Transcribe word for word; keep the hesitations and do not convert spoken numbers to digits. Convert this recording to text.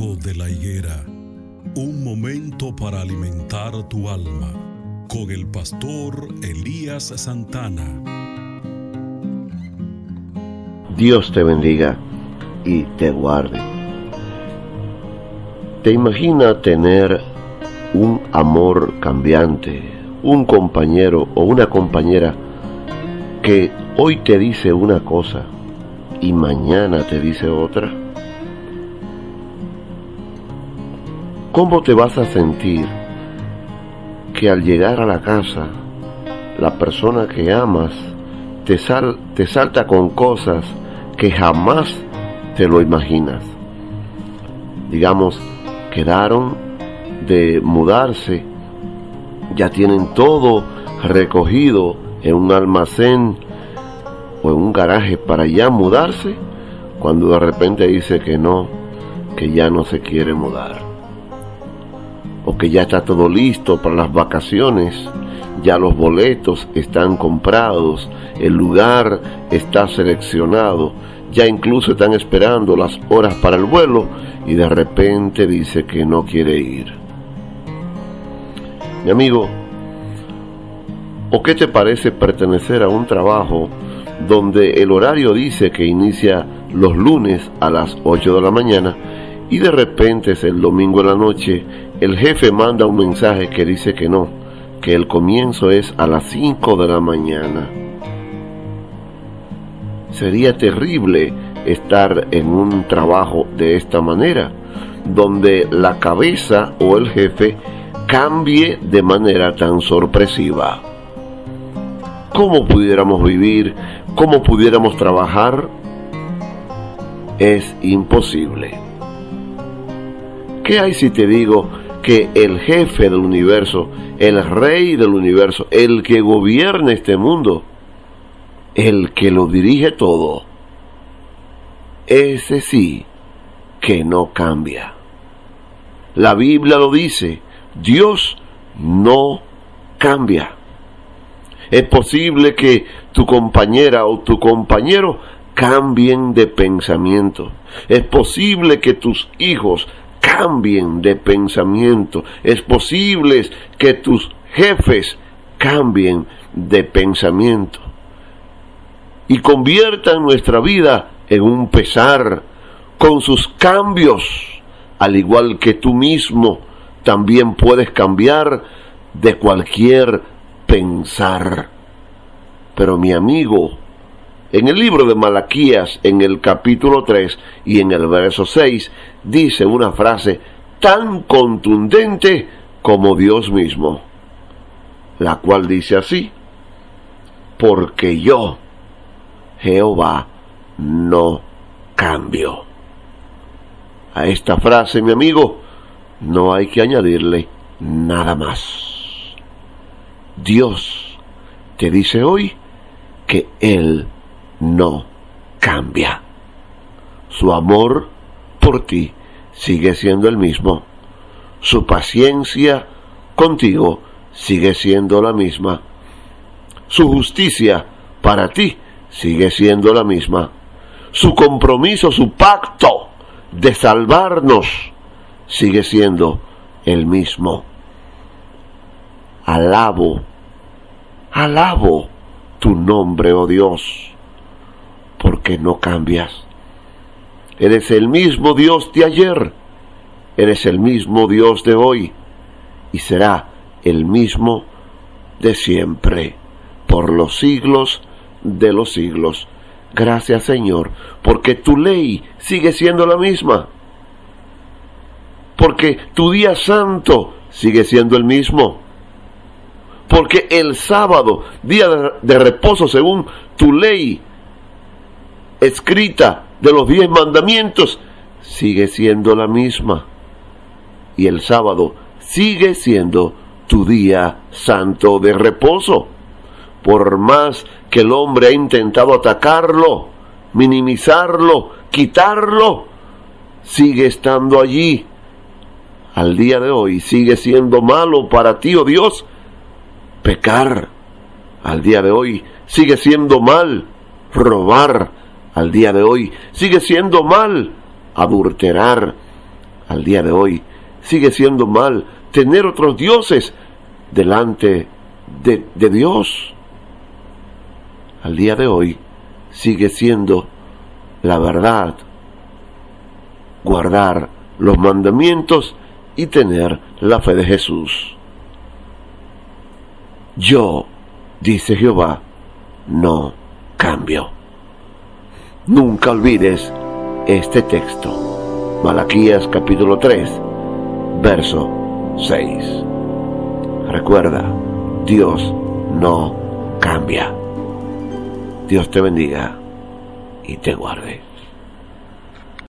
Debajo de la higuera, un momento para alimentar tu alma, con el pastor Elías Santana. Dios te bendiga y te guarde. ¿Te imaginas tener un amor cambiante, un compañero o una compañera que hoy te dice una cosa y mañana te dice otra? ¿Cómo te vas a sentir que al llegar a la casa la persona que amas te, sal, te salta con cosas que jamás te lo imaginas? Digamos, quedaron de mudarse, ya tienen todo recogido en un almacén o en un garaje para ya mudarse, cuando de repente dice que no, que ya no se quiere mudar, o que ya está todo listo para las vacaciones, ya los boletos están comprados, el lugar está seleccionado, ya incluso están esperando las horas para el vuelo y de repente dice que no quiere ir. Mi amigo, ¿o qué te parece pertenecer a un trabajo donde el horario dice que inicia los lunes a las ocho de la mañana y de repente es el domingo en la noche, el jefe manda un mensaje que dice que no, que el comienzo es a las cinco de la mañana? Sería terrible estar en un trabajo de esta manera, donde la cabeza o el jefe cambie de manera tan sorpresiva. ¿Cómo pudiéramos vivir? ¿Cómo pudiéramos trabajar? Es imposible. ¿Qué hay si te digo que el jefe del universo, el rey del universo, el que gobierna este mundo, el que lo dirige todo, ese sí que no cambia? La Biblia lo dice, Dios no cambia. Es posible que tu compañera o tu compañero cambien de pensamiento. Es posible que tus hijos cambien de pensamiento. Es posible que tus jefes cambien de pensamiento y conviertan nuestra vida en un pesar con sus cambios, al igual que tú mismo también puedes cambiar de cualquier pensar. Pero mi amigo, en el libro de Malaquías, en el capítulo tres y en el verso seis, dice una frase tan contundente como Dios mismo, la cual dice así: porque yo, Jehová, no cambio. A esta frase, mi amigo, no hay que añadirle nada más. Dios te dice hoy que Él no cambia. Su amor por ti sigue siendo el mismo. Su paciencia contigo sigue siendo la misma. Su justicia para ti sigue siendo la misma. Su compromiso, su pacto de salvarnos sigue siendo el mismo. Alabo, alabo tu nombre, oh Dios, porque no cambias. Eres el mismo Dios de ayer, eres el mismo Dios de hoy y será el mismo de siempre, por los siglos de los siglos. Gracias, Señor, porque tu ley sigue siendo la misma, porque tu día santo sigue siendo el mismo, porque el sábado, día de reposo según tu ley escrita de los diez mandamientos, sigue siendo la misma, y el sábado sigue siendo tu día santo de reposo. Por más que el hombre ha intentado atacarlo, minimizarlo, quitarlo, sigue estando allí. Al día de hoy sigue siendo malo para ti, oh Dios, pecar. Al día de hoy sigue siendo mal robar. Al día de hoy sigue siendo mal adulterar. Al día de hoy sigue siendo mal tener otros dioses delante de, de Dios. Al día de hoy sigue siendo la verdad guardar los mandamientos y tener la fe de Jesús. Yo, dice Jehová, no cambio. Nunca olvides este texto. Malaquías capítulo tres, verso seis. Recuerda, Dios no cambia. Dios te bendiga y te guarde.